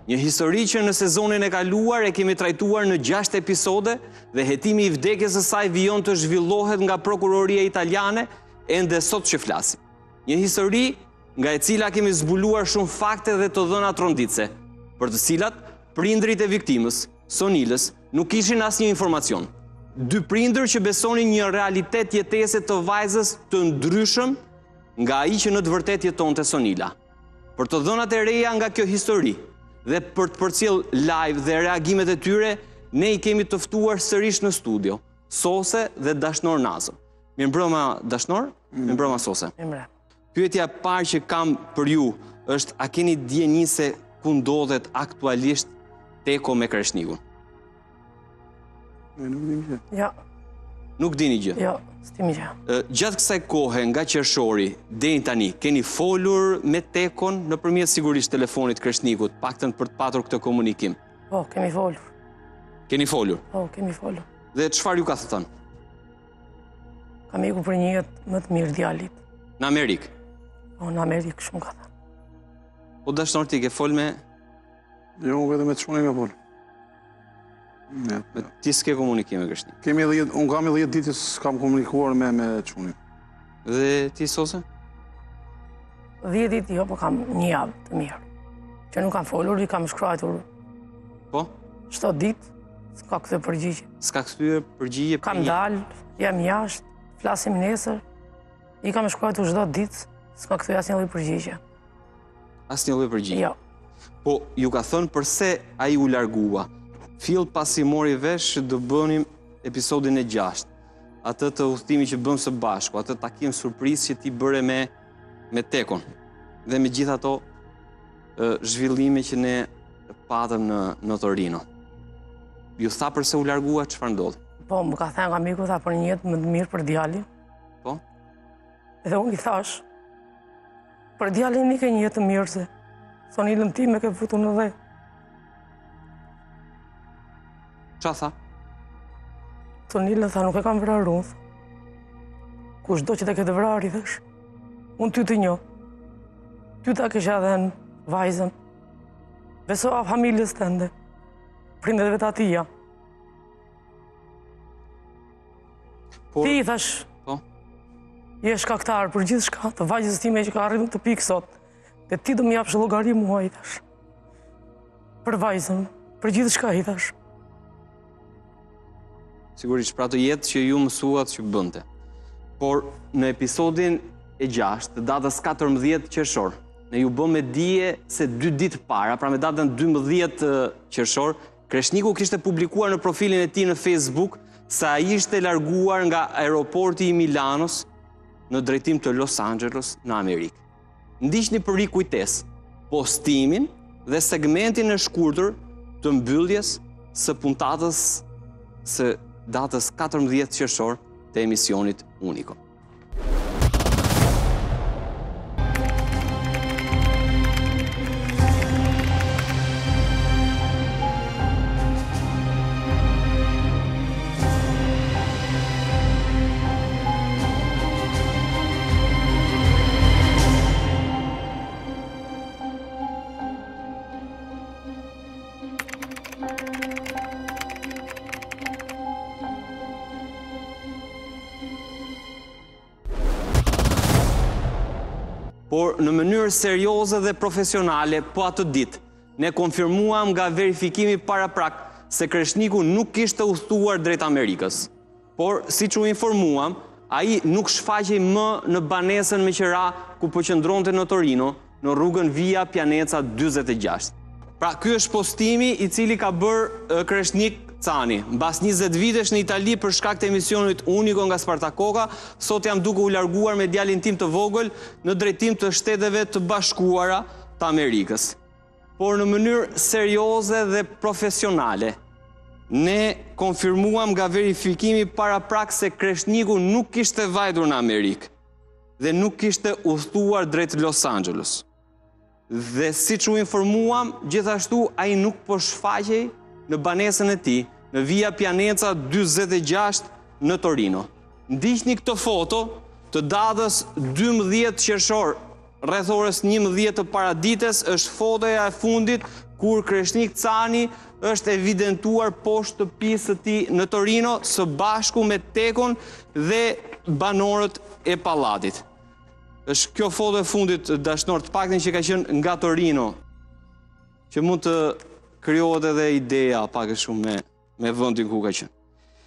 Një histori që në sezonin e kaluar e kemi trajtuar në 6 episode dhe hetimi I vdekjes së saj vijon të zhvillohet nga prokuroria italiane ende sot që flasim. Një histori nga e cila kemi zbuluar shumë fakte dhe të dhëna tronditse, për të cilat prindrit e viktimës, Sonilës, nuk kishin asnjë informacion. 2 prindër që besonin një realitet jetese të vajzës të ndryshëm nga ai që në të vërtetë jetonte Sonila. Për të dhënat e reja nga kjo histori dhe për të përcjell live dhe reagimet e tyre, ne I kemi të ftuar sërish në studio, Sose dhe Dashnor Nazo. Mirëmbrëma Dashnor, mirëmbrëma Sose. Mirëmbrëma. Pyetja e parë që kam për ju është, a keni dieni se ku ndodhet aktualisht Teko me Kreshnikun? Nuk dini gjë. Jo. Nuk dini gjë? Jo, s'dini gjë. Gjatë kësaj kohe nga qershori deri tani, keni folur me Tekon nëpërmjet sigurisht telefonit Kreshnikut, paktën për të patur këtë komunikim? Po, kemi folur. Keni folur? Po, kemi folur. Dhe çfarë ju ka thënë? Kam ikur për një jetë më të mirë djalit. Në Amerikë? Po, në Amerikë shumë ka thënë. Po Dashnor ti ke fol me... Jo, vetëm me të shmonin nga folë. Ti s'ke komunikim me Kreshnik? Unë kam edhe 10 ditë s'kam komunikuar me çunin. Dhe ti Sose? 10 ditë jo, po kam një javë të mirë. Që nuk kam folur, I kam shkruar. Po? Çdo ditë, s'ka këtë përgjigje. S'ka kthyer përgjigje? Kam dalë, jam jashtë, flasim nesër. I kam shkruar çdo ditë, s'ka kthyer asnjë lloj përgjigje. Asnjë lloj përgjigje? Jo. Po, ju ka thënë përse ai u largua? Fill pasi mori vesh do bënim episodin e 6. Atë të udhëtimi që bëm së bashku, atë takim surprizë që ti bëre me Tekon. Dhe me gjithë ato zhvillime që ne patëm në Torino. Ju tha përse u largua, çfarë ndodhi? Po, më ka thënë nga miku, tha për një jetë më të mirë për djalin. Po? Edhe unë I thash, për djalin një ke një jetë të mirë se Sonilën ti me ke futur në dhe. Qa tha? Sonilën tha, nuk e kam vrarë unë. Kushdo që te këtë vrarë I thash, unë ty të njo. Ty ta kisha dhe në vajzën. Beso a familjes tënde. Prindetve të atia. Ti I thash, je shkaktar për gjithë shka të vajzës time që ka arritur të pikë sot. Dhe ti do më japsh llogari mua, I thash. Për vajzën, për gjithë shka, I thash. Sigurisht, pra të jetë që ju mësuat që bënte. Por në episodin e 6, të datës 14 qershor, ne ju bëm me dije se 2 ditë para, pra me datën 12 qershor, Kreshniku kishte publikuar në profilin e tij në Facebook se ai ishte larguar nga aeroporti I Milanos në drejtim të Los Angeles në Amerikë. Ndiqni për rikujtesë postimin dhe segmentin e shkurtër të mbylljes së puntatës së datës 14 qershor të emisionit Unico. Por në mënyrë serioze dhe profesionale, po atë ditë, ne konfirmuam nga verifikimi paraprak se Kreshniku nuk kishte udhëtuar drejt Amerikës. Por, siç u informuam, ai nuk shfaqej më në banesën me qira ku po qëndronte në Torino, në rrugën Via Pianeca 46. Pra, ky është postimi I cili ka bërë Kreshnik Cani. Mbas 20 vitesh në Itali për shkak të emisionit Unico nga Spartakoka, sot jam duke u larguar me djalin tim të vogël në drejtim të Shteteve të Bashkuara të Amerikës. Por në mënyrë serioze dhe profesionale, ne konfirmuam nga verifikimi paraprak se Kreshniku nuk kishte vajtur në Amerikë dhe nuk kishte udhëtuar drejt Los Angeles. Dhe siç u informuam, gjithashtu ai nuk po shfaqej në banesën e tij, në Via Pianeca 46 në Torino. Ndiqni këtë foto të datës 12 qershor, rreth orës 11 të paradites, është fotoja e fundit kur Kreshnik Cani është evidentuar poshtë shtëpisë së tij në Torino së bashku me Tekon dhe banorët e pallatit. Është kjo foto e fundit dashnor të paktën që ka qenë nga Torino, që mund të krijohet edhe ideja pak e shumë me vendin ku ka qenë.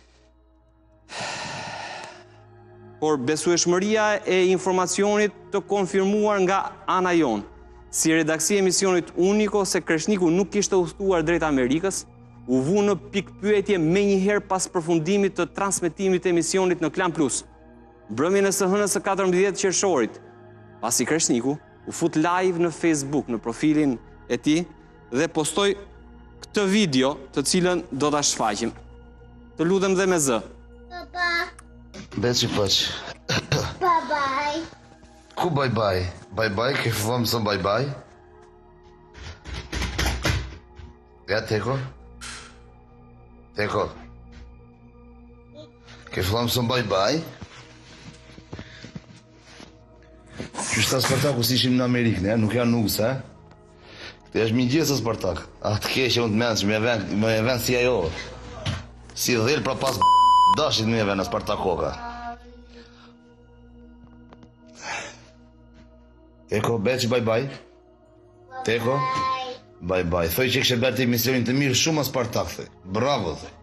Por besueshmëria e informacionit të konfirmuar nga ana jonë, si redaksi e emisionit Uniko se Kreshniku nuk kishte udhëtuar drejt Amerikës, u vu në pikpyetje menjëherë pas përfundimit të transmetimit të emisionit në Klan Plus, mbrëmjen e së hënës së 14 qershorit, pasi Kreshniku u fut live në Facebook në profilin e tij dhe postoi këtë video, të cilën do ta shfaqim. Të lutem dhe me zë. Papa. Beci poç. Bye-bye. Ku bye-bye? Bye-bye, ke fillon mëson bye-bye? Ja, Teko? Teko? Ke fillon mëson bye-bye? Qysh ta Spartaku si ishim në Amerikë, ne? Nuk janë nusë, Këtë është mingjesë Spartak. A të keqe unë të menqë, me e ven si ajo. Si dhel pra pas dashit me e ven në Spartakoka. Teko, Beci, bye-bye. Teko? Bye-bye. Thoj që kështë bërë të emisionin të mirë shumë a Spartak, thë. Bravo, thë.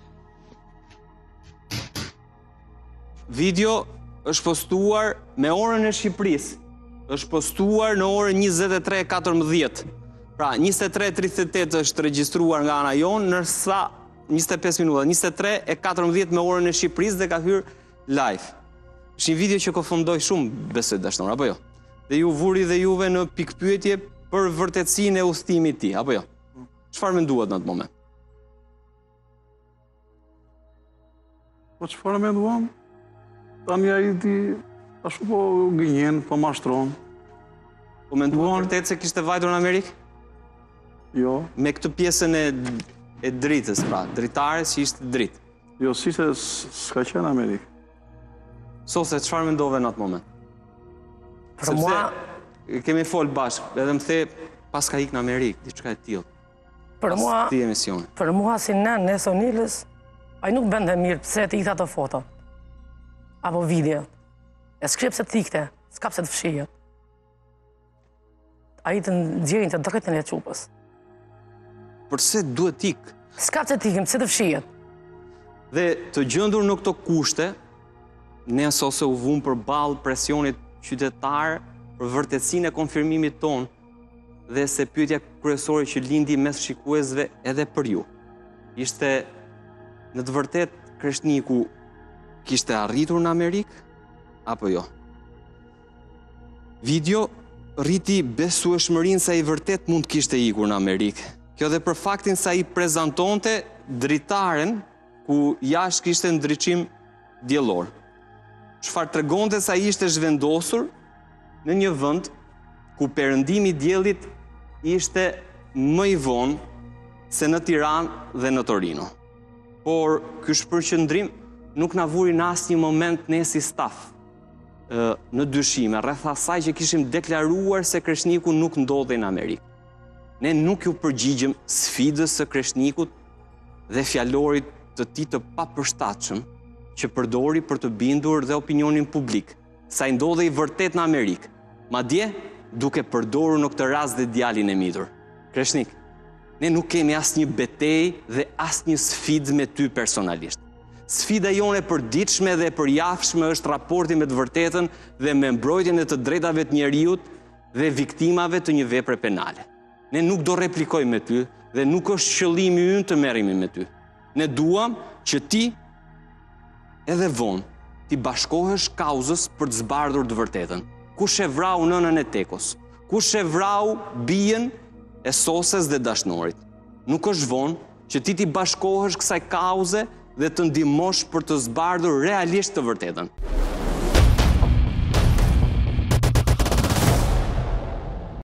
Video është postuar me orën e Shqipërisë. Është postuar në orën 23:14. Pra, 23:38 është regjistruar nga ana jonë, nërsa 25 minuta, 23:14 me orën e Shqipërisë dhe ka hyrë live. Është një video që përfundoi shumë, besoj dashnor, apo jo? Dhe ju vuri dhe juve në pikpyetje për vërtetësinë e udhëtimit të tij, apo jo? Çfarë menduat në atë moment? Po çfarë menduam? Tani ai ti ashtu po gënjen, po mashtron. Po menduan vërtet se kishte vajtur në Amerikë? Jo, Me këtë pjesën e dritës, pra, dritare që ishte dritë. jo si se s'ka qenë në Amerikë. Sose, çfarë mendove në atë moment? Për mua, Kemi folë bashkë, edhe më the pas ka ikë në Amerikë, diçka e tillë. për mua, Pas ti emisioni. për mua si nën e Sonilës, ai nuk bën dhe mirë pse të ikta ato foto. Apo video. E s'krip se t'ikte, s'ka pse të fshihet. Ai të nxjerrin të drejtën e çupës. Përse duhet ikë? S'ka pse t'ikim, pse të fshihet. Dhe të gjendur në këto kushte, ne sose u vum përballë presionit qytetar për vërtetësinë e konfirmimit ton dhe se pyetja kryesore që lindi mes shikuesve edhe për ju. Ishte në të vërtet Kreshniku kishte arritur në Amerikë apo jo? Video rriti besueshmërinë se ai vërtet mund kishte ikur në Amerikë. Kjo dhe për faktin se ai prezantonte dritaren ku jashtë kishte ndriçim diellor. Çfarë tregonte se ai ishte zhvendosur në një vend ku perëndimi i diellit ishte më i vonë se në Tiranë dhe në Torino. Por ky shpërqendrim nuk na vuri në asnjë moment ne si staf në dyshime rreth asaj që kishim deklaruar se Kreshniku nuk ndodhej në Amerikë. Ne nuk ju përgjigjëm sfidës së Kreshnikut dhe fjalorit të tij të papërshtatshëm që përdori për të bindur dhe opinionin publik sa i ndodhej vërtet në Amerikë, madje duke përdorur në këtë rast dhe djalin e mitur. Kreshnik, ne nuk kemi asnjë betejë dhe asnjë sfidë me ty personalisht. Sfida jone e përditshme dhe e përjafshme është raporti me të vërtetën dhe me mbrojtjen e të drejtave të njerëzit dhe viktimave të një vepre penale. Ne nuk do replikojmë me ty dhe nuk është qëllimi ynë të merremi me ty. Ne duam që ti edhe vonë ti bashkohesh kauzës për të zbardhur të vërtetën. Kush e vrau nënën e Tekos? Kush e vrau bijen e Soses dhe dashnorit? Nuk është vonë që ti bashkohesh kësaj kauze dhe të ndihmosh për të zbardhur realisht të vërtetën.